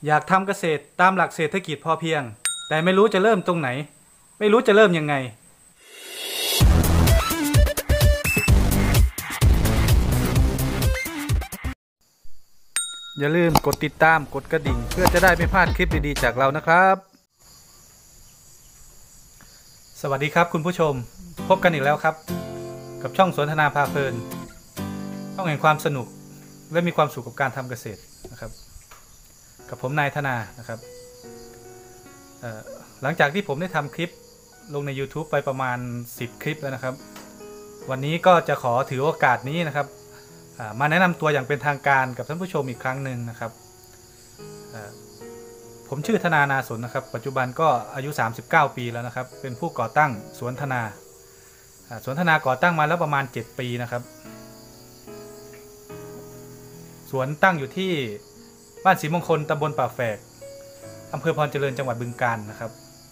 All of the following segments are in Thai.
อยากทำเกษตรตามหลักเศรษฐกิจพอเพียงแต่ไม่รู้จะเริ่มตรงไหนไม่รู้จะเริ่มยังไงอย่าลืมกดติดตามกดกระดิ่งเพื่อจะได้ไม่พลาดคลิปดีๆจากเรานะครับสวัสดีครับคุณผู้ชมพบกันอีกแล้วครับกับช่องสนทนาพาเพลินช่องแห่งความสนุกและมีความสุขกับการทำเกษตรนะครับกับผมนายธนานะครับหลังจากที่ผมได้ทำคลิปลงใน YouTube ไปประมาณ10คลิปแล้วนะครับวันนี้ก็จะขอถือโอกาสนี้นะครับมาแนะนำตัวอย่างเป็นทางการกับท่านผู้ชมอีกครั้งหนึ่งนะครับผมชื่อธนานาสนนะครับปัจจุบันก็อายุ39ปีแล้วนะครับเป็นผู้ก่อตั้งสวนธนาสวนธนาก่อตั้งมาแล้วประมาณ7ปีนะครับสวนตั้งอยู่ที่บ้านศรีมงคลตำบลป่าแฝกอำเภอพรเจริญจังหวัดบึงกาฬนะครับ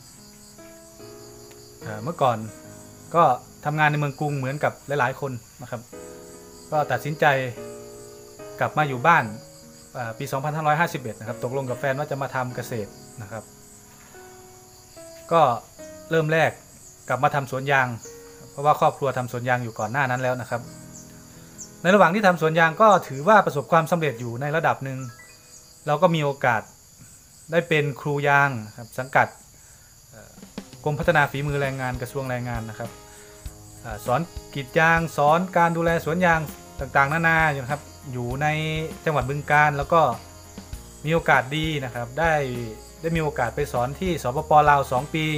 เมื่อก่อนก็ทำงานในเมืองกรุงเหมือนกับหลายๆคนนะครับก็ตัดสินใจกลับมาอยู่บ้านปี2551นะครับตกลงกับแฟนว่าจะมาทำเกษตรนะครับก็เริ่มแรกกลับมาทำสวนยางเพราะว่าครอบครัวทำสวนยางอยู่ก่อนหน้านั้นแล้วนะครับในระหว่างที่ทำสวนยางก็ถือว่าประสบความสำเร็จอยู่ในระดับหนึ่งเราก็มีโอกาสได้เป็นครูยางครับสังกัดกรมพัฒนาฝีมือแรงงานกระทรวงแรงงานนะครับสอนกรีดยางสอนการดูแลสวนยางต่างๆนานาครับอยู่ในจังหวัดบึงกาฬแล้วก็มีโอกาสดีนะครับได้มีโอกาสไปสอนที่สปป.ลาว2ปี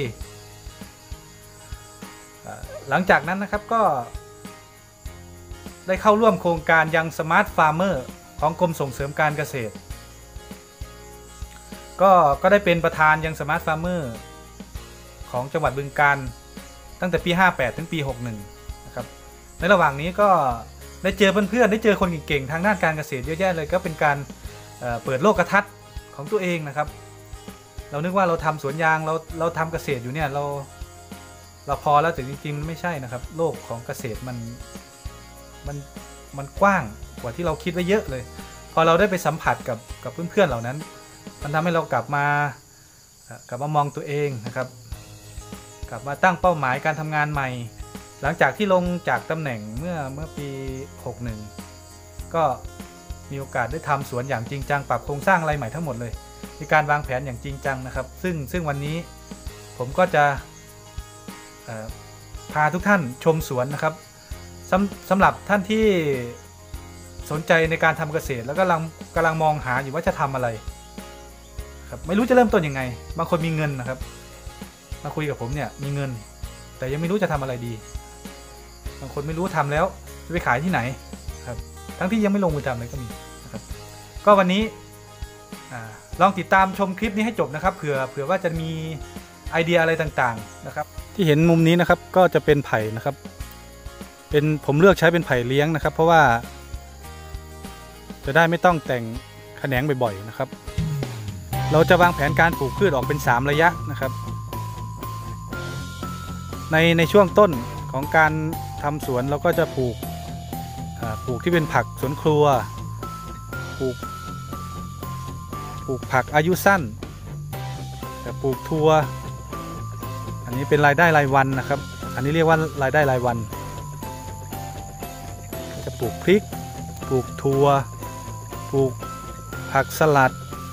หลังจากนั้นนะครับก็ได้เข้าร่วมโครงการยังสมาร์ทฟาร์มเมอร์ของกรมส่งเสริมการเกษตรก็ได้เป็นประธานยังสมาร์ทฟาร์มเมอร์ของจังหวัดบึงกาฬตั้งแต่ปี58ถึงปี61นะครับในระหว่างนี้ก็ได้เจอเพื่อนๆได้เจอคนเก่งๆทางด้านการเกษตรเยอะแยะเลยก็เป็นการเปิดโลกทัศน์ของตัวเองนะครับเรานึกว่าเราทำสวนยางเราทำเกษตรอยู่เนี่ยเราพอแล้วแต่จริงๆไม่ใช่นะครับโลกของเกษตรมันกว้างกว่าที่เราคิดไว้เยอะเลยพอเราได้ไปสัมผัสกับเพื่อนๆเหล่านั้นมันทำให้เรากลับมามองตัวเองนะครับกลับมาตั้งเป้าหมายการทำงานใหม่หลังจากที่ลงจากตำแหน่งเมื่อปี61ก็มีโอกาสได้ทำสวนอย่างจริงจังปรับโครงสร้างอะไรใหม่ทั้งหมดเลยมีการวางแผนอย่างจริงจังนะครับซึ่งวันนี้ผมก็จะพาทุกท่านชมสวนนะครับสำหรับท่านที่สนใจในการทำเกษตรแล้วก็กำลังมองหาอยู่ว่าจะทำอะไรครับไม่รู้จะเริ่มต้นยังไงบางคนมีเงินนะครับมาคุยกับผมเนี่ยมีเงินแต่ยังไม่รู้จะทำอะไรดีบางคนไม่รู้ทำแล้วจะไปขายที่ไหนครับทั้งที่ยังไม่ลงมือทำเลยก็มีนะครับก็วันนี้ลองติดตามชมคลิปนี้ให้จบนะครับเผื่อว่าจะมีไอเดียอะไรต่างๆนะครับที่เห็นมุมนี้นะครับก็จะเป็นไผ่นะครับผมเลือกใช้เป็นไผ่เลี้ยงนะครับเพราะว่าจะได้ไม่ต้องแต่งแขนงบ่อยๆนะครับเราจะวางแผนการปลูกพืชออกเป็น3ระยะนะครับในช่วงต้นของการทำสวนเราก็จะปลูกที่เป็นผักสวนครัวปลูกผักอายุสั้นปลูกถั่วอันนี้เป็นรายได้รายวันนะครับอันนี้เรียกว่ารายได้รายวันจะปลูกพริกปลูกถั่วปลูกผักสลัด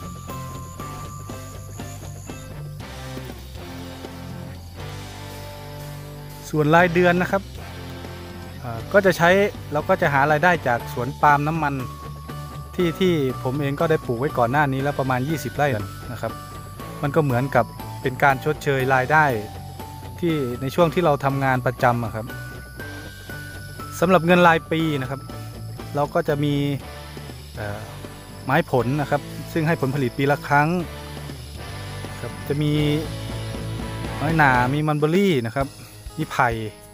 ส่วนรายเดือนนะครับก็จะเราก็จะหารายได้จากสวนปาล์มน้ำมันที่ผมเองก็ได้ปลูกไว้ก่อนหน้านี้แล้วประมาณ20ไร่นะครับมันก็เหมือนกับเป็นการชดเชยรายได้ที่ในช่วงที่เราทำงานประจำครับสำหรับเงินรายปีนะครับเราก็จะมีไม้ผลนะครับซึ่งให้ผลผลิตปีละครั้งครับจะมีน้อยหนามีมันเบอรี่นะครับมีไผ่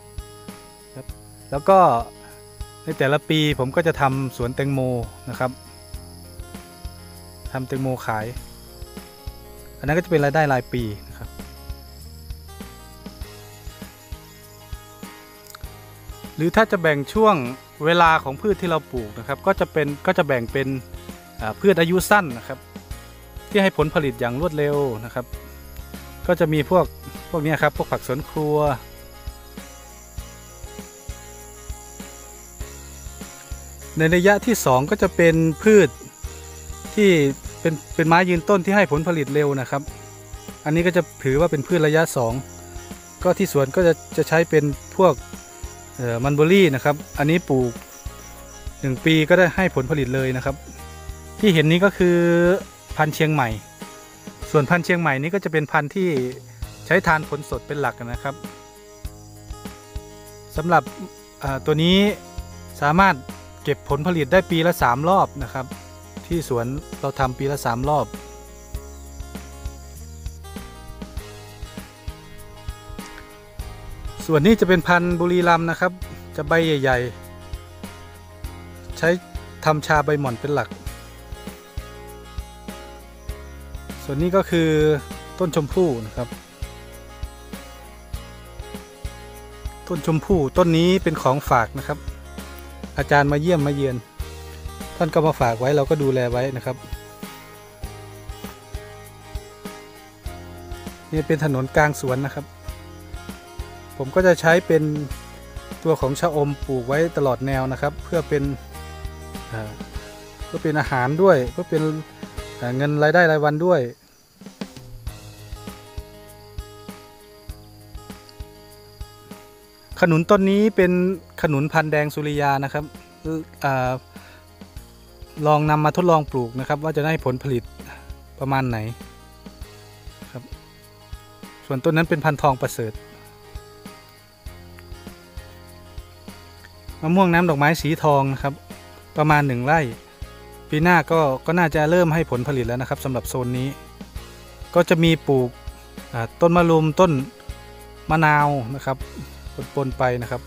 แล้วก็ในแต่ละปีผมก็จะทำสวนแตงโมนะครับทำแตงโมขายอันนั้นก็จะเป็นรายได้รายปีนะครับหรือถ้าจะแบ่งช่วงเวลาของพืชที่เราปลูกนะครับก็จะแบ่งเป็นพืชอายุสั้นนะครับที่ให้ผลผลิตอย่างรวดเร็วนะครับก็จะมีพวกนี้ครับพวกผักสวนครัวในระยะที่2ก็จะเป็นพืชที่เป็นไม้ยืนต้นที่ให้ผลผลิตเร็วนะครับอันนี้ก็จะถือว่าเป็นพืชระยะ2ก็ที่สวนก็จะใช้เป็นพวกมันเบอรี่นะครับอันนี้ปลูก1 ปีก็ได้ให้ผลผลิตเลยนะครับที่เห็นนี้ก็คือพันธุ์เชียงใหม่ส่วนพันธุ์เชียงใหม่นี้ก็จะเป็นพันธุ์ที่ใช้ทานผลสดเป็นหลักนะครับสำหรับตัวนี้สามารถเก็บผลผลิตได้ปีละ3 รอบนะครับที่สวนเราทำปีละ3 รอบส่วนนี้จะเป็นพันธุ์บุรีรัมย์นะครับจะใบใหญ่ๆใช้ทำชาใบหม่อนเป็นหลักส่วนนี้ก็คือต้นชมพู่นะครับต้นชมพู่ต้นนี้เป็นของฝากนะครับอาจารย์มาเยี่ยมมาเยือนท่านก็มาฝากไว้เราก็ดูแลไว้นะครับนี่เป็นถนนกลางสวนนะครับผมก็จะใช้เป็นตัวของชะอมปลูกไว้ตลอดแนวนะครับเพื่อเป็นอาหารด้วยเพื่อเป็นเงินรายได้รายวันด้วยขนุนต้นนี้เป็นขนุนพันธุ์แดงสุริยานะครับลองนำมาทดลองปลูกนะครับว่าจะได้ผลผลิตประมาณไหนครับส่วนต้นนั้นเป็นพันธุ์ทองประเสริฐมะม่วงน้ำดอกไม้สีทองนะครับประมาณ1 ไร่ปีหน้าก็น่าจะเริ่มให้ผลผลิตแล้วนะครับสำหรับโซนนี้ก็จะมีปลูกต้นมะรุมต้นมะนาวนะครับปนไปนะครับ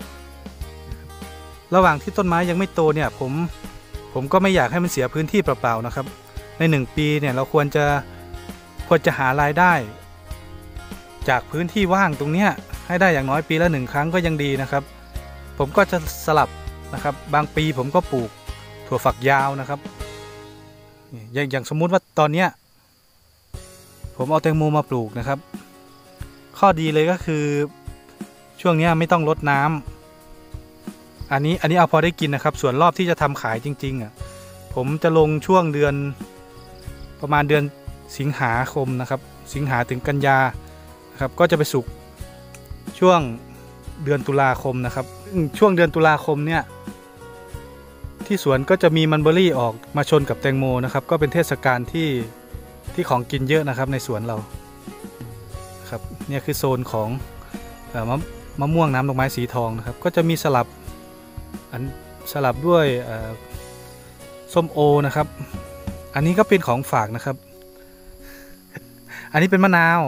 ระหว่างที่ต้นไม้ยังไม่โตเนี่ยผมก็ไม่อยากให้มันเสียพื้นที่เปล่าๆนะครับใน1 ปีเนี่ยเราควรจะหารายได้จากพื้นที่ว่างตรงเนี้ยให้ได้อย่างน้อยปีละ1 ครั้งก็ยังดีนะครับผมก็จะสลับนะครับบางปีผมก็ปลูกถั่วฝักยาวนะครับอย่างสมมุติว่าตอนเนี้ยผมเอาแตงโมมาปลูกนะครับข้อดีเลยก็คือช่วงนี้ไม่ต้องรดน้ำอันนี้เอาพอได้กินนะครับส่วนรอบที่จะทำขายจริงๆผมจะลงช่วงเดือนประมาณเดือนสิงหาคมนะครับสิงหาถึงกันยานะครับก็จะไปสุกช่วงเดือนตุลาคมนะครับช่วงเดือนตุลาคมเนี่ยที่สวนก็จะมีมันเบอรี่ออกมาชนกับแตงโมนะครับก็เป็นเทศกาลที่ของกินเยอะนะครับในสวนเราครับเนี่ยคือโซนของมะม่วงน้ำดอกไม้สีทองนะครับก็จะมีสลับด้วยส้มโอนะครับอันนี้ก็เป็นของฝากนะครับอันนี้เป็นมะนาว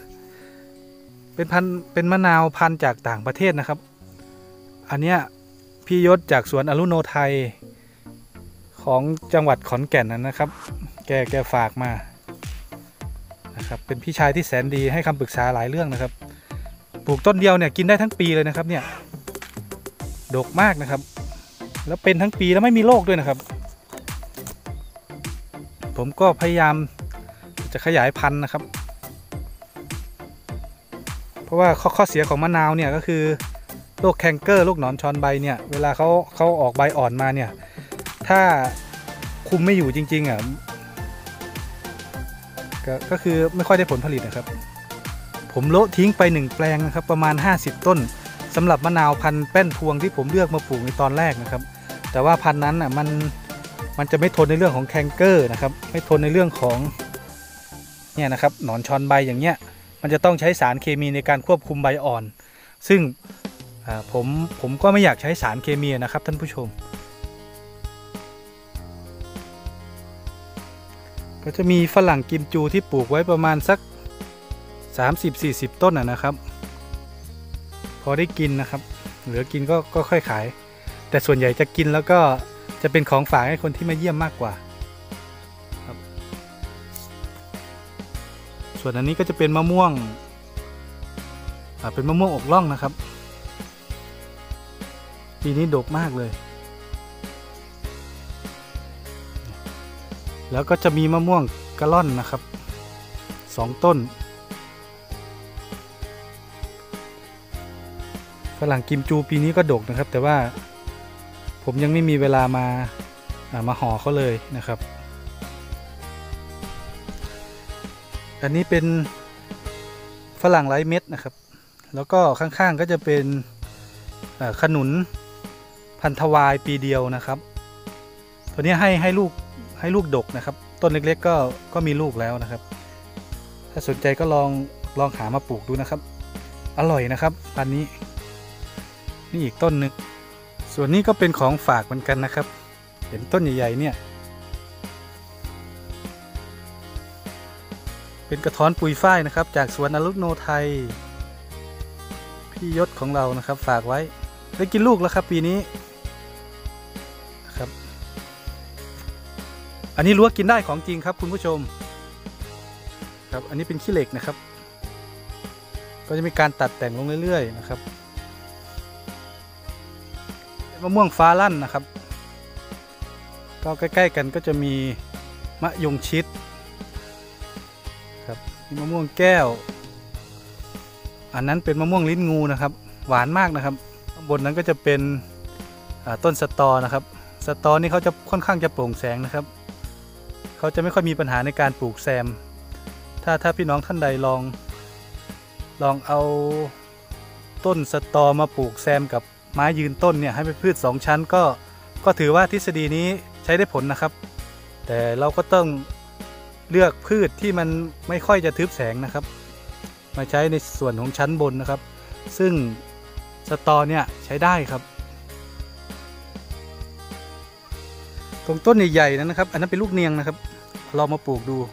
เป็นมะนาวพันธุ์จากต่างประเทศนะครับอันเนี้ยพี่ยศจากสวนอรุโนไทยของจังหวัดขอนแก่นนะครับแกฝากมานะครับเป็นพี่ชายที่แสนดีให้คำปรึกษาหลายเรื่องนะครับปลูกต้นเดียวเนี่ยกินได้ทั้งปีเลยนะครับเนี่ยดกมากนะครับแล้วเป็นทั้งปีแล้วไม่มีโรคด้วยนะครับผมก็พยายามจะขยายพันธุ์นะครับเพราะว่าข้อเสียของมะนาวเนี่ยก็คือโรคแคนเกอร์โรคหนอนชอนใบเนี่ยเวลาเขาออกใบอ่อนมาเนี่ยถ้าคุมไม่อยู่จริงๆก็คือไม่ค่อยได้ผลผลิตนะครับผมโละทิ้งไป1 แปลงนะครับประมาณ50 ต้นสำหรับมะนาวพันธุ์แป้นพวงที่ผมเลือกมาปลูกในตอนแรกนะครับแต่ว่าพันธุ์นั้นมันจะไม่ทนในเรื่องของแคนเกอร์นะครับไม่ทนในเรื่องของเนี่ยนะครับหนอนชอนใบอย่างเงี้ยมันจะต้องใช้สารเคมีในการควบคุมใบอ่อนซึ่งผมก็ไม่อยากใช้สารเคมีนะครับท่านผู้ชมก็จะมีฝรั่งกิมจูที่ปลูกไว้ประมาณสัก30-40 ต้นนะครับพอได้กินนะครับเหลือกินก็ค่อยขายแต่ส่วนใหญ่จะกินแล้วก็จะเป็นของฝากให้คนที่มาเยี่ยมมากกว่าครับส่วนอันนี้ก็จะเป็นมะม่วงอกล่องนะครับปีนี้ดกมากเลยแล้วก็จะมีมะม่วงกะล่อนนะครับ2 ต้นฝรั่งกิมจูปีนี้ก็ดกนะครับแต่ว่าผมยังไม่มีเวลามาห่อเขาเลยนะครับอันนี้เป็นฝรั่งไร้เม็ดนะครับแล้วก็ข้างๆก็จะเป็นขนุนพันธวายปีเดียวนะครับตัวนี้ให้ลูกดกนะครับต้นเล็กๆก็มีลูกแล้วนะครับถ้าสนใจก็ลองหามาปลูกดูนะครับอร่อยนะครับพันนี้นี่อีกต้นหนึ่งส่วนนี้ก็เป็นของฝากเหมือนกันนะครับเห็นต้นใหญ่ๆเนี่ยเป็นกระท้อนปุยฝ้ายนะครับจากสวนอรุณโนไทยพี่ยศของเรานะครับฝากไว้ได้กินลูกแล้วครับปีนี้นะครับอันนี้รั้วกินได้ของจริงครับคุณผู้ชมครับอันนี้เป็นขี้เหล็กนะครับก็จะมีการตัดแต่งลงเรื่อยๆนะครับมะม่วงฟ้าลั่นนะครับก็ใกล้ๆกันก็จะมีมะยงชิดครับมะม่วงแก้วอันนั้นเป็นมะม่วงลิ้นงูนะครับหวานมากนะครับข้างบนนั้นก็จะเป็นต้นสตอนะครับสตอนี่เขาจะค่อนข้างจะโปร่งแสงนะครับเขาจะไม่ค่อยมีปัญหาในการปลูกแซมถ้าพี่น้องท่านใดลองเอาต้นสตอมาปลูกแซมกับไม้ยืนต้นเนี่ยให้เป็นพืช2 ชั้นก็ถือว่าทฤษฎีนี้ใช้ได้ผลนะครับแต่เราก็ต้องเลือกพืชที่มันไม่ค่อยจะทึบแสงนะครับมาใช้ในส่วนของชั้นบนนะครับซึ่งสตอเนี่ยใช้ได้ครับตรงต้นใหญ่ๆนั้นนะครับอันนั้นเป็นลูกเนียงนะครับเรามาปลูกดู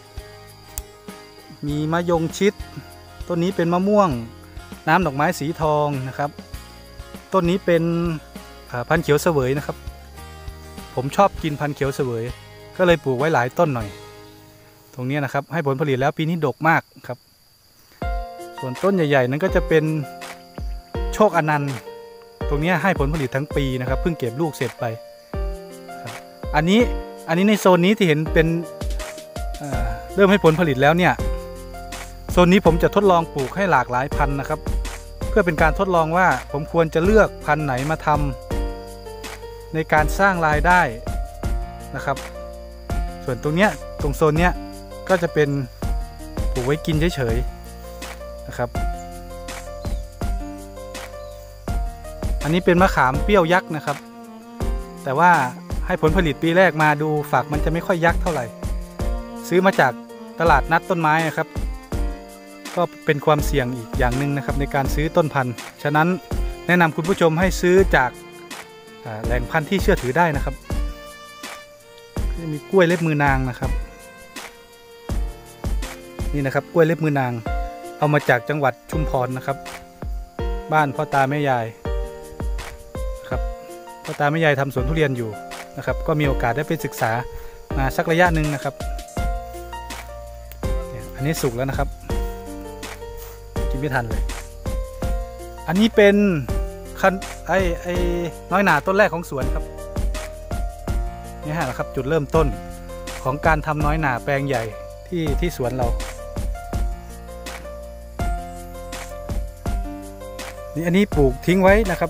มีมะยงชิดต้นนี้เป็นมะม่วงน้ำดอกไม้สีทองนะครับต้นนี้เป็นพันธุ์เขียวเสวยนะครับผมชอบกินพันธุ์เขียวเสวยก็เลยปลูกไว้หลายต้นหน่อยตรงนี้นะครับให้ผลผลิตแล้วปีนี้ดกมากครับส่วนต้นใหญ่ๆนั้นก็จะเป็นโชคอนันต์ตรงนี้ให้ผลผลิตทั้งปีนะครับเพิ่งเก็บลูกเสร็จไปอันนี้ในโซนนี้ที่เห็นเป็นเริ่มให้ผลผลิตแล้วเนี่ยโซนนี้ผมจะทดลองปลูกให้หลากหลายพันธุ์นะครับเพื่อเป็นการทดลองว่าผมควรจะเลือกพันธุ์ไหนมาทำในการสร้างรายได้นะครับส่วนตรงเนี้ยตรงโซนเนี้ยก็จะเป็นปลูกไว้กินเฉยๆนะครับอันนี้เป็นมะขามเปรี้ยวยักษ์นะครับแต่ว่าให้ผลผลิตปีแรกมาดูฝักมันจะไม่ค่อยยักษ์เท่าไหร่ซื้อมาจากตลาดนัดต้นไม้นะครับก็เป็นความเสี่ยงอีกอย่างหนึ่งนะครับในการซื้อต้นพันธุ์ฉะนั้นแนะนำคุณผู้ชมให้ซื้อจากแหล่งพันธุ์ที่เชื่อถือได้นะครับจะมีกล้วยเล็บมือนางนะครับนี่นะครับกล้วยเล็บมือนางเอามาจากจังหวัดชุมพรนะครับบ้านพ่อตาแม่ยายครับพ่อตาแม่ยายทำสวนทุเรียนอยู่นะครับก็มีโอกาสได้ไปศึกษามาสักระยะหนึ่งนะครับอันนี้สุกแล้วนะครับกินไม่ทันเลยอันนี้เป็นไอ้น้อยหนาต้นแรกของสวนครับนี่ฮะนะครับจุดเริ่มต้นของการทำน้อยหนาแปลงใหญ่ที่สวนเรานี่อันนี้ปลูกทิ้งไว้นะครับ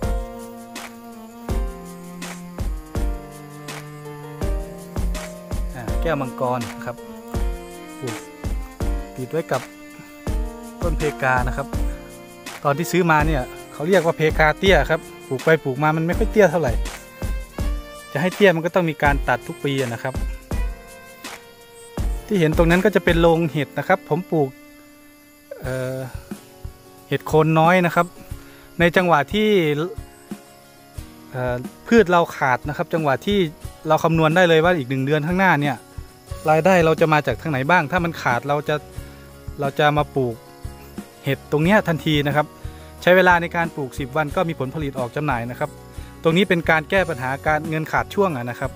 แก้วมังกรครับปลูกติดไว้กับต้นเพกานะครับตอนที่ซื้อมาเนี่ยเขาเรียกว่าเพกาเตี้ยครับปลูกไปปลูกมามันไม่ค่อยเตี้ยเท่าไหร่จะให้เตี้ยมันก็ต้องมีการตัดทุกปีนะครับที่เห็นตรงนั้นก็จะเป็นโรงเห็ดนะครับผมปลูกเห็ดโคนน้อยนะครับในจังหวะที่พืชเราขาดนะครับจังหวะที่เราคำนวณได้เลยว่าอีก1 เดือนข้างหน้าเนี่ยรายได้เราจะมาจากทางไหนบ้างถ้ามันขาดเราจะมาปลูกเห็ดตรงนี้ทันทีนะครับใช้เวลาในการปลูก10 วันก็มีผลผลิตออกจำหน่ายนะครับตรงนี้เป็นการแก้ปัญหาการเงินขาดช่วงนะครับ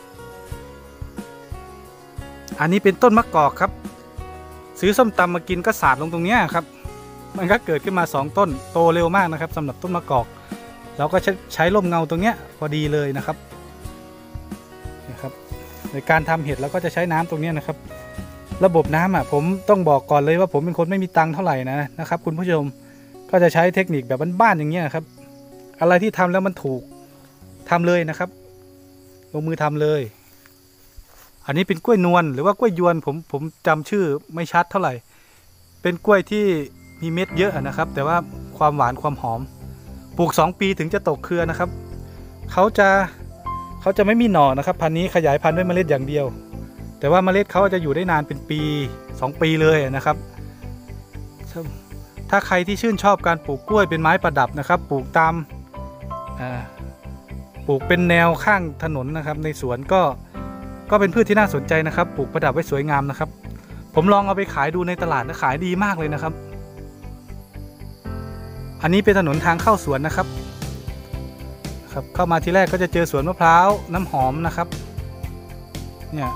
อันนี้เป็นต้นมะกอกครับซื้อส้มตำมากินก็สาดลงตรงนี้ครับมันก็เกิดขึ้นมา2 ต้นโตเร็วมากนะครับสำหรับต้นมะกอกเราก็ใช้ร่มเงาตรงนี้พอดีเลยนะครับในการทำเห็ดเราก็จะใช้น้ำตรงนี้นะครับระบบน้ำผมต้องบอกก่อนเลยว่าผมเป็นคนไม่มีตังค์เท่าไหร่นะครับคุณผู้ชมก็จะใช้เทคนิคแบบบ้านๆอย่างเงี้ยครับอะไรที่ทำแล้วมันถูกทำเลยนะครับลงมือทำเลยอันนี้เป็นกล้วยนวลหรือว่ากล้วยยวนผมจำชื่อไม่ชัดเท่าไหร่เป็นกล้วยที่มีเม็ดเยอะนะครับแต่ว่าความหวานความหอมปลูก2 ปีถึงจะตกเครือนะครับเขาจะไม่มีหน่อนะครับพันธุ์นี้ขยายพันธุ์ด้วยเมล็ดอย่างเดียวแต่ว่าเมล็ดเขาจะอยู่ได้นานเป็นปี2 ปีเลยนะครับถ้าใครที่ชื่นชอบการปลูกกล้วยเป็นไม้ประดับนะครับปลูกตามปลูกเป็นแนวข้างถนนนะครับในสวนก็เป็นพืชที่น่าสนใจนะครับปลูกประดับไว้สวยงามนะครับผมลองเอาไปขายดูในตลาดนะขายดีมากเลยนะครับอันนี้เป็นถนนทางเข้าสวนนะครับเข้ามาทีแรกก็จะเจอสวนมะพร้าวน้ำหอมนะครับเนี่ย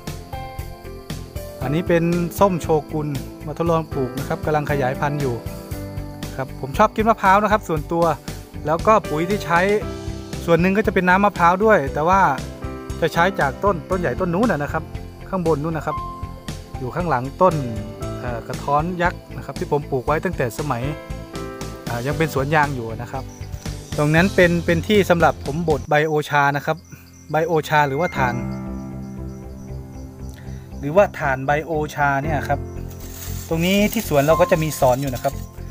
อันนี้เป็นส้มโชกุนมาทดลองปลูกนะครับกำลังขยายพันธุ์อยู่ครับผมชอบกินมะพร้าวนะครับส่วนตัวแล้วก็ปุ๋ยที่ใช้ส่วนหนึ่งก็จะเป็นน้ำมะพร้าวด้วยแต่ว่าจะใช้จากต้นใหญ่ต้นนู้นนะครับข้างบนนู้นนะครับอยู่ข้างหลังต้นกระท้อนยักษ์นะครับที่ผมปลูกไว้ตั้งแต่สมัยยังเป็นสวนยางอยู่นะครับตรงนั้นเป็นที่สำหรับผมบดใบโอชานะครับใบโอชาหรือว่าถ่านใบโอชาเนี่ยครับตรงนี้ที่สวนเราก็จะมีสอนอยู่นะครับ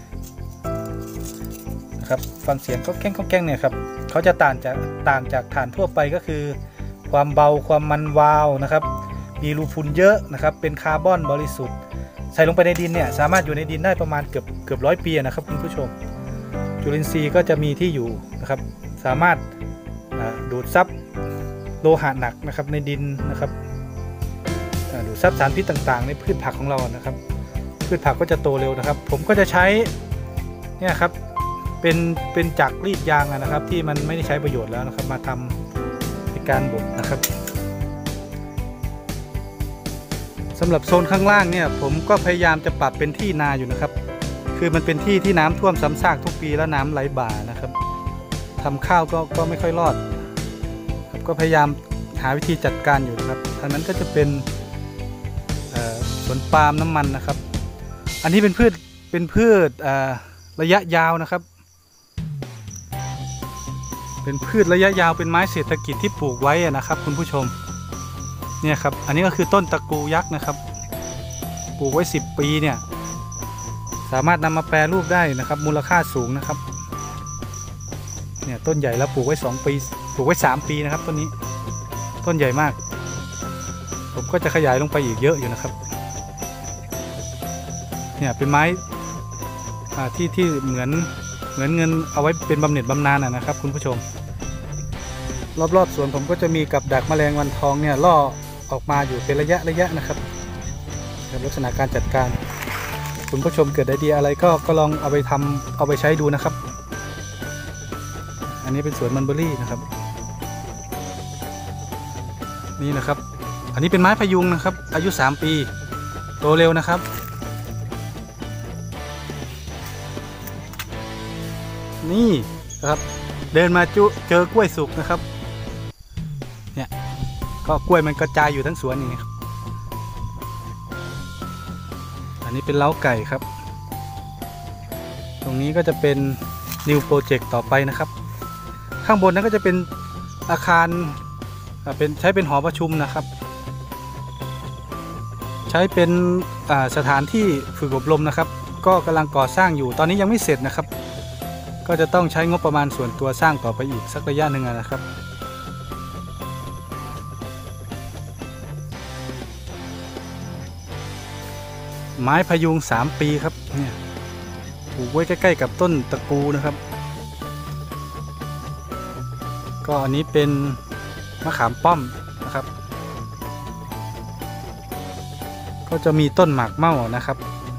ฟังเสียงก็แก้งเนี่ยครับเขาจะต่างจากถ่านทั่วไปก็คือความเบาความมันวาวนะครับมีรูพุนเยอะนะครับเป็นคาร์บอนบริสุทธิ์ใส่ลงไปในดินเนี่ยสามารถอยู่ในดินได้ประมาณเกือบ100 ปีนะครับคุณผู้ชมจุลินทรีย์ก็จะมีที่อยู่นะครับสามารถดูดซับโลหะหนักนะครับในดินนะครับดูดซับสารพิษต่างๆในพืชผักของเรานะครับพืชผักก็จะโตเร็วนะครับผมก็จะใช้เนี่ยครับเป็นจักรรีดยางนะครับที่มันไม่ได้ใช้ประโยชน์แล้วนะครับมาทำในการบดนะครับสำหรับโซนข้างล่างเนี่ยผมก็พยายามจะปรับเป็นที่นาอยู่นะครับคือมันเป็นที่น้ำท่วมซ้ำซากทุกปีแล้วน้ำไหลบ่านะครับทำข้าวก็ไม่ค่อยรอดก็พยายามหาวิธีจัดการอยู่นะครับทางนั้นก็จะเป็นสวนปาล์มน้ำมันนะครับอันนี้เป็นพืชระยะยาวนะครับเป็นพืชระยะยาวเป็นไม้เศรษฐกิจที่ปลูกไว้นะครับคุณผู้ชมเนี่ยครับอันนี้ก็คือต้นตะกูยักษ์นะครับปลูกไว้10 ปีเนี่ยสามารถนำมาแปรรูปได้นะครับมูลค่าสูงนะครับเนี่ยต้นใหญ่แล้วปลูกไว้2 ปีปลูกไว้3 ปีนะครับต้นนี้ต้นใหญ่มากผมก็จะขยายลงไปอีกเยอะอยู่นะครับเนี่ยเป็นไม้ที่เหมือนเงินเอาไว้เป็นบำเหน็จบำนาญนะครับคุณผู้ชมรอบๆสวนผมก็จะมีกับดักแมลงวันทองเนี่ยล่อออกมาอยู่เป็นระยะนะครับลักษณะการจัดการคุณผู้ชมเกิดไอเดียอะไรก็ลองเอาไปใช้ดูนะครับอันนี้เป็นสวนมันเบอรี่นะครับนี่นะครับอันนี้เป็นไม้พยุงนะครับอายุ3 ปีโตเร็วนะครับนี่นะครับเดินมาเจอกล้วยสุกนะครับเนี่ยก็กล้วยมันกระจายอยู่ทั้งสวนอย่างนี้ครับอันนี้เป็นเล้าไก่ครับตรงนี้ก็จะเป็น New Project ต่อไปนะครับข้างบนนั้นก็จะเป็นอาคารใช้เป็นหอประชุมนะครับใช้เป็นสถานที่ฝึกอบรมนะครับก็กำลังก่อสร้างอยู่ตอนนี้ยังไม่เสร็จนะครับก็จะต้องใช้งบประมาณส่วนตัวสร้างต่อไปอีกสักระยะหนึ่งนะครับไม้พยุง3 ปีครับเนี่ยปลูกไว้ใกล้ๆกับต้นตะกูนะครับก็อันนี้เป็นมะขามป้อมนะครับก็จะมีต้นหมากเม่านะครับ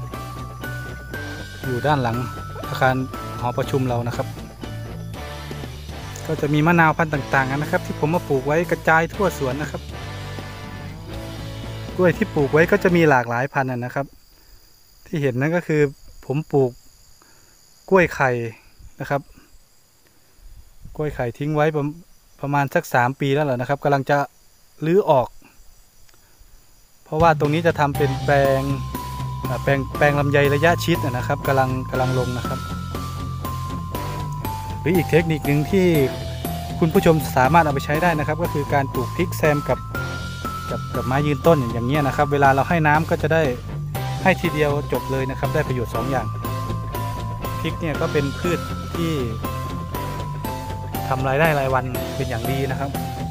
อยู่ด้านหลังอาคารหอประชุมเรานะครับก็จะมีมะนาวพันธุ์ต่างๆนะครับที่ผมมาปลูกไว้กระจายทั่วสวนนะครับกล้วยที่ปลูกไว้ก็จะมีหลากหลายพันธุ์นะครับที่เห็นนั่นก็คือผมปลูกกล้วยไข่นะครับกล้วยไข่ทิ้งไว้ประมาณสัก3 ปีแล้วแหละนะครับกำลังจะรื้อออกเพราะว่าตรงนี้จะทำเป็นแปลงลำไยระยะชิดนะครับกำลังลงนะครับหรืออีกเทคนิคหนึ่งที่คุณผู้ชมสามารถเอาไปใช้ได้นะครับ ก็คือการปลูกพริกแซมกับไม้ยืนต้นอย่างเงี้ยนะครับเวลาเราให้น้ำก็จะได้ให้ทีเดียวจบเลยนะครับได้ประโยชน์2อย่างพริกเนี่ยก็เป็นพืชที่ทำรายได้รายวันเป็นอย่างดีนะครับ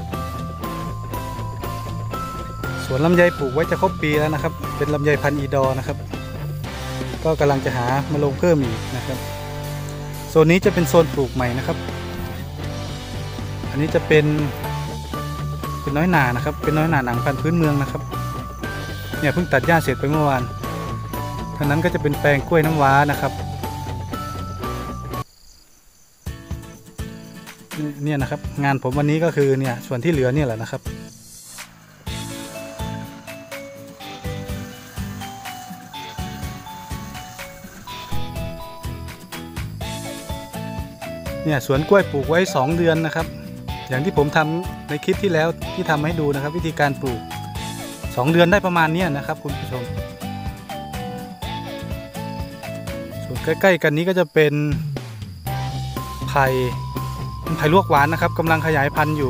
สวนลำไยปลูกไว้จะครบปีแล้วนะครับเป็นลำไยพันธุ์อีดอนะครับก็กำลังจะหามาลงเพิ่มอีกนะครับโซนนี้จะเป็นโซนปลูกใหม่นะครับอันนี้จะเป็นน้อยหนานะครับเป็นน้อยหนาหนังพันธุ์พื้นเมืองนะครับเนี่ยเพิ่งตัดหญ้าเสร็จไปเมื่อวานทางนั้นก็จะเป็นแปลงกล้วยน้ำว้านะครับเนี่ยนะครับงานผมวันนี้ก็คือเนี่ยส่วนที่เหลือเนี่ยแหละนะครับเนี่ยสวนกล้วยปลูกไว้2 เดือนนะครับอย่างที่ผมทำในคลิปที่แล้วที่ทำให้ดูนะครับวิธีการปลูก2 เดือนได้ประมาณนี้นะครับคุณผู้ชมส่วนใกล้ๆกันนี้ก็จะเป็นไผ่ลวกหวานนะครับกำลังขยายพันธุ์อยู่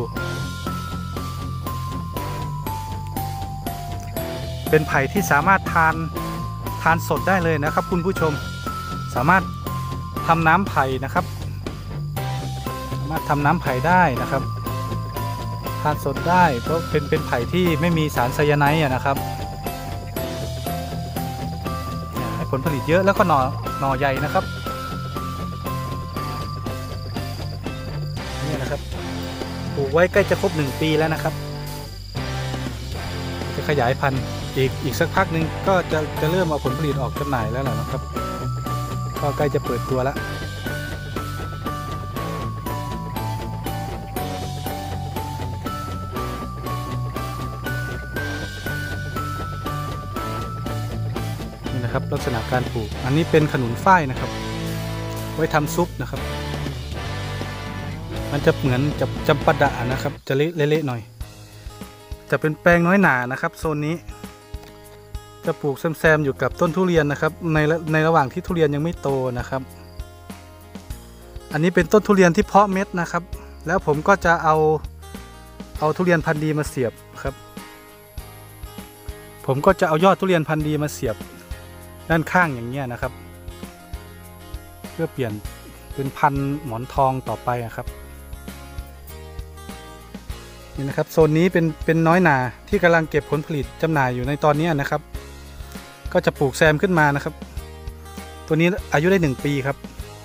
เป็นไผ่ที่สามารถทานสดได้เลยนะครับคุณผู้ชมสามารถทำน้ำไผ่นะครับสามารถทำน้ำไผ่ได้นะครับทานสดได้เพราะเป็นไผ่ที่ไม่มีสารไซยาไนด์นะครับให้ผลผลิตเยอะแล้วก็หน่อใหญ่นะครับนี่นะครับปลูกไว้ใกล้จะครบ1 ปีแล้วนะครับจะขยายพันธุ์อีกสักพักหนึ่งก็จะเริ่มเอาผลผลิตออกจำหน่ายแล้วนะครับก็ใกล้จะเปิดตัวแล้วลักษณะการปลูกอันนี้เป็นขนุนฝ้ายนะครับไว้ทำซุปนะครับมันจะเหมือนจำปาดะนะครับจะเละๆหน่อยจะเป็นแปลงน้อยหนานะครับโซนนี้จะปลูกแซมๆอยู่กับต้นทุเรียนนะครับในระหว่างที่ทุเรียนยังไม่โตนะครับอันนี้เป็นต้นทุเรียนที่เพาะเม็ดนะครับแล้วผมก็จะเอาทุเรียนพันธุ์ดีมาเสียบครับผมก็จะเอายอดทุเรียนพันธุ์ดีมาเสียบด้านข้างอย่างเงี้ยนะครับเพื่อเปลี่ยนเป็นพันธุ์หมอนทองต่อไปครับนี่นะครับโซนนี้เป็นน้อยหนาที่กำลังเก็บผลผลิตจำหน่ายอยู่ในตอนนี้นะครับก็จะปลูกแซมขึ้นมานะครับตัวนี้อายุได้1 ปีครับ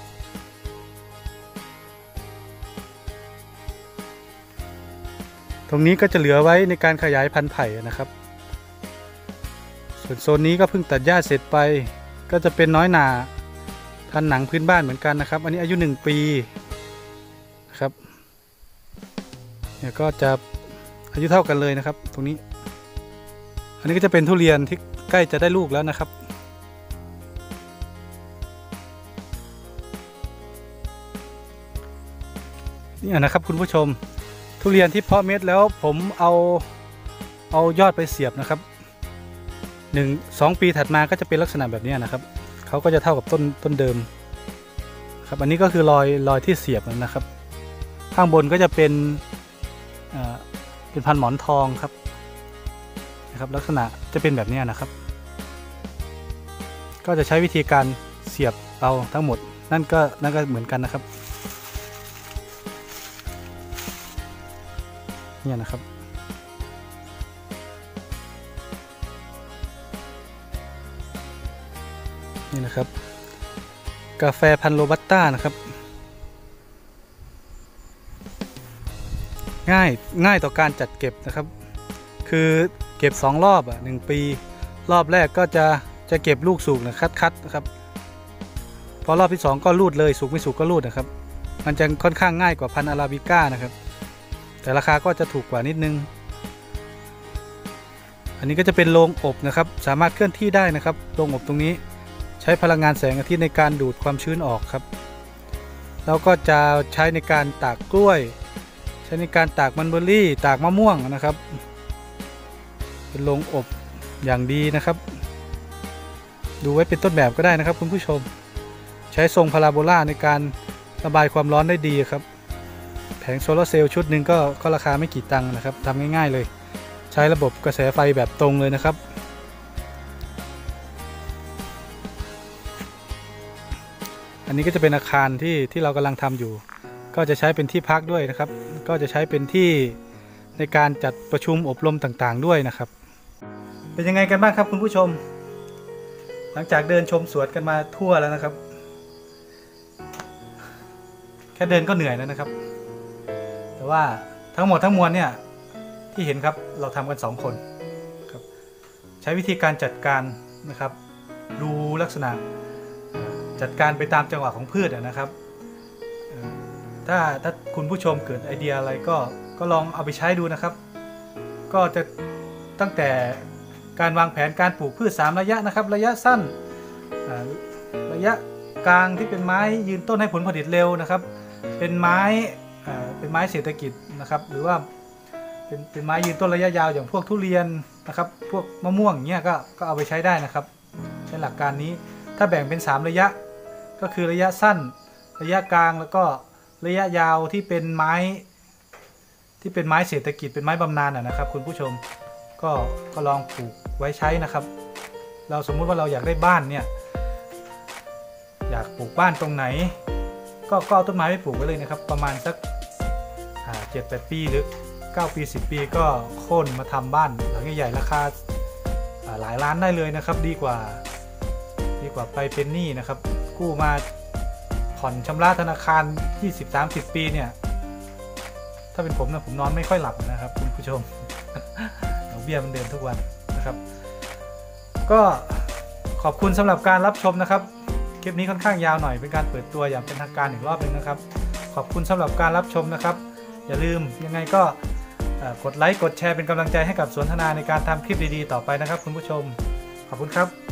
ตรงนี้ก็จะเหลือไว้ในการขยายพันธุ์ไผ่นะครับส่วนโซนนี้ก็เพิ่งตัดหญ้าเสร็จไปก็จะเป็นน้อยหนาพันธุ์หนังพื้นบ้านเหมือนกันนะครับอันนี้อายุ1 ปีนะครับเนี่ยก็จะอายุเท่ากันเลยนะครับตรงนี้อันนี้ก็จะเป็นทุเรียนที่ใกล้จะได้ลูกแล้วนะครับนี่นะครับคุณผู้ชมทุเรียนที่เพาะเม็ดแล้วผมเอายอดไปเสียบนะครับ1-2 ปีถัดมาก็จะเป็นลักษณะแบบนี้นะครับเขาก็จะเท่ากับต้นเดิมครับอันนี้ก็คือรอยที่เสียบนะครับข้างบนก็จะเป็นพันธุ์หมอนทองครับนะครับลักษณะจะเป็นแบบนี้นะครับก็จะใช้วิธีการเสียบเอาทั้งหมดนั่นก็เหมือนกันนะครับเนี่ยนะครับนี่นะครับกาแฟพันธุ์โรบัสต้านะครับง่ายต่อการจัดเก็บนะครับคือเก็บ2 รอบ1 ปีรอบแรกก็จะเก็บลูกสุกนะคัดนะครับพอรอบที่2ก็รูดเลยสุกไม่สุกก็รูดนะครับมันจะค่อนข้างง่ายกว่าพันธุ์อาราบิก้านะครับแต่ราคาก็จะถูกกว่านิดนึงอันนี้ก็จะเป็นโรงอบนะครับสามารถเคลื่อนที่ได้นะครับโรงอบตรงนี้ใช้พลังงานแสงอาทิตย์ในการดูดความชื้นออกครับแล้วก็จะใช้ในการตากกล้วยใช้ในการตากมันเบอร์รี่ตากมะม่วงนะครับเป็นโรงอบอย่างดีนะครับดูไว้เป็นต้นแบบก็ได้นะครับคุณผู้ชมใช้ทรงพาราโบลาในการระบายความร้อนได้ดีครับแผงโซลาร์เซลล์ชุดหนึ่งก็ราคาไม่กี่ตังค์นะครับทำง่ายๆเลยใช้ระบบกระแสไฟแบบตรงเลยนะครับอันนี้ก็จะเป็นอาคารที่เรากำลังทำอยู่ก็จะใช้เป็นที่พักด้วยนะครับก็จะใช้เป็นที่ในการจัดประชุมอบรมต่างๆด้วยนะครับเป็นยังไงกันบ้างครับคุณผู้ชมหลังจากเดินชมสวนกันมาทั่วแล้วนะครับแค่เดินก็เหนื่อยแล้วนะครับแต่ว่าทั้งหมดทั้งมวลเนี่ยที่เห็นครับเราทำกัน2 คนครับใช้วิธีการจัดการนะครับดูลักษณะจัดการไปตามจังหวะของพืชนะครับถ้าคุณผู้ชมเกิดไอเดียอะไรก็ลองเอาไปใช้ดูนะครับก็จะตั้งแต่การวางแผนการปลูกพืช3 ระยะนะครับระยะสั้นระยะกลางที่เป็นไม้ยืนต้นให้ผลผลิตเร็วนะครับเป็นไม้เศรษฐกิจนะครับหรือว่าเป็นไม้ยืนต้นระยะยาวอย่างพวกทุเรียนนะครับพวกมะม่วงเงี้ยก็เอาไปใช้ได้นะครับใช้หลักการนี้ถ้าแบ่งเป็น3 ระยะก็คือระยะสั้นระยะกลางแล้วก็ระยะยาวที่เป็นไม้เศรษฐกิจเป็นไม้บำนาญนะครับคุณผู้ชมก็ลองปลูกไว้ใช้นะครับเราสมมุติว่าเราอยากได้บ้านเนี่ยอยากปลูกบ้านตรงไหนก็เอาต้นไม้ไปปลูกไว้เลยนะครับประมาณสัก7-8 ปีหรือ9 ปี 10 ปีก็โค่นมาทำบ้านหลังใหญ่ๆราคาหลายล้านได้เลยนะครับดีกว่าไปเป็นหนี้นะครับกู้มาผ่อนชำระธนาคาร 20-30 ปีเนี่ยถ้าเป็นผมนะผมนอนไม่ค่อยหลับนะครับคุณผู้ชมดอกเบี้ยมันเดินทุกวันนะครับก็ขอบคุณสำหรับการรับชมนะครับคลิปนี้ค่อนข้างยาวหน่อยเป็นการเปิดตัวอย่างเป็นทางการอีกรอบนึงนะครับขอบคุณสำหรับการรับชมนะครับอย่าลืมยังไงก็กดไลค์กดแชร์เป็นกำลังใจให้กับสวนทนาในการทำคลิปดีๆต่อไปนะครับคุณผู้ชมขอบคุณครับ